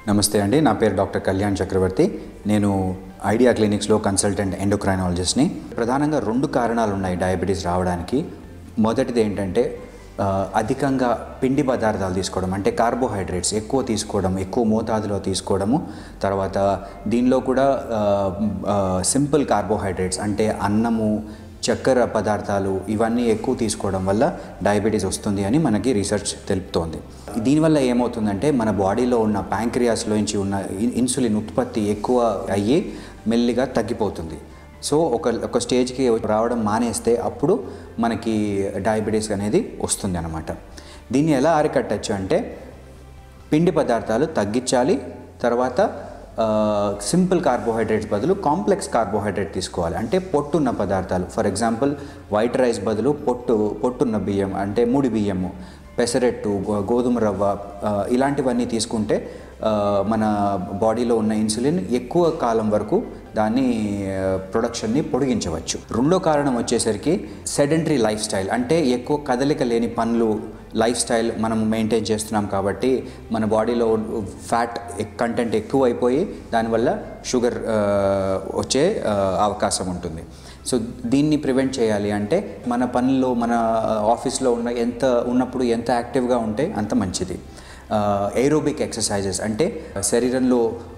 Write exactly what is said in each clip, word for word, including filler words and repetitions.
నమస్తే అండి, నా పేరు డాక్టర్ కళ్యాణ్ చక్రవర్తి. నేను ఐడియా క్లినిక్స్లో కన్సల్టెంట్ ఎండోక్రైనాలజిస్ట్ని. ప్రధానంగా రెండు కారణాలు ఉన్నాయి డయాబెటీస్ రావడానికి. మొదటిది ఏంటంటే అధికంగా పిండి పదార్థాలు తీసుకోవడం, అంటే కార్బోహైడ్రేట్స్ ఎక్కువ తీసుకోవడం, ఎక్కువ మోతాదులో తీసుకోవడము. తర్వాత దీనిలో కూడా సింపుల్ కార్బోహైడ్రేట్స్ అంటే అన్నము, చక్కెర పదార్థాలు ఇవన్నీ ఎక్కువ తీసుకోవడం వల్ల డయాబెటీస్ వస్తుంది అని మనకి రీసెర్చ్ తెలుపుతోంది. దీనివల్ల ఏమవుతుందంటే మన బాడీలో ఉన్న ప్యాంక్రియాస్లోంచి ఉన్న ఇన్సులిన్ ఉత్పత్తి ఎక్కువ అయ్యి మెల్లిగా తగ్గిపోతుంది. సో ఒక ఒక స్టేజ్కి రావడం మానేస్తే అప్పుడు మనకి డయాబెటీస్ అనేది వస్తుంది అన్నమాట. దీన్ని ఎలా అరికట్టచ్చు అంటే పిండి పదార్థాలు తగ్గించాలి. తర్వాత సింపుల్ కార్బోహైడ్రేట్స్ బదులు కాంప్లెక్స్ కార్బోహైడ్రేట్ తీసుకోవాలి. అంటే పొట్టున్న పదార్థాలు, ఫర్ ఎగ్జాంపుల్ వైట్ రైస్ బదులు పొట్టు పొట్టున్న బియ్యం అంటే ముడి బియ్యము, పెసరెట్టు, గోధుమ రవ్వ ఇలాంటివన్నీ తీసుకుంటే మన బాడీలో ఉన్న ఇన్సులిన్ ఎక్కువ కాలం వరకు దాన్ని ప్రొడక్షన్ని పొడిగించవచ్చు. రెండో కారణం వచ్చేసరికి సెడెంటరీ లైఫ్ స్టైల్, అంటే ఎక్కువ కదలిక లేని పనులు లైఫ్ స్టైల్ మనం మెయింటైన్ చేస్తున్నాం కాబట్టి మన బాడీలో ఫ్యాట్ కంటెంట్ ఎక్కువ అయిపోయి దానివల్ల షుగర్ వచ్చే అవకాశం ఉంటుంది. సో దీన్ని ప్రివెంట్ చేయాలి అంటే మన పనుల్లో, మన ఆఫీస్లో ఉన్న ఎంత ఉన్నప్పుడు ఎంత యాక్టివ్గా ఉంటే అంత మంచిది. ఏరోబిక్ ఎక్సర్సైజెస్ అంటే శరీరంలో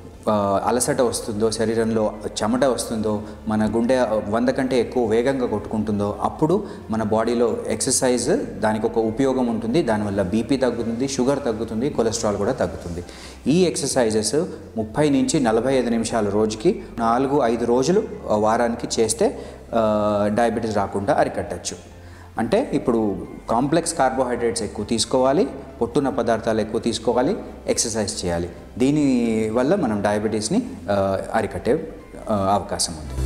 అలసట వస్తుందో, శరీరంలో చెమట వస్తుందో, మన గుండె వంద కంటే ఎక్కువ వేగంగా కొట్టుకుంటుందో అప్పుడు మన బాడీలో ఎక్సర్సైజ్ దానికి ఒక ఉపయోగం ఉంటుంది. దానివల్ల బీపీ తగ్గుతుంది, షుగర్ తగ్గుతుంది, కొలెస్ట్రాల్ కూడా తగ్గుతుంది. ఈ ఎక్సర్సైజెస్ ముప్పై నుంచి నలభై ఐదు నిమిషాల రోజుకి నాలుగు ఐదు రోజులు వారానికి చేస్తే డయాబెటీస్ రాకుండా అరికట్టచ్చు. అంటే ఇప్పుడు కాంప్లెక్స్ కార్బోహైడ్రేట్స్ ఎక్కువ తీసుకోవాలి, పొట్టున్న పదార్థాలు ఎక్కువ తీసుకోవాలి, ఎక్సర్సైజ్ చేయాలి. దీని వల్ల మనం డయాబెటీస్ని అరికట్టే అవకాశం ఉంది.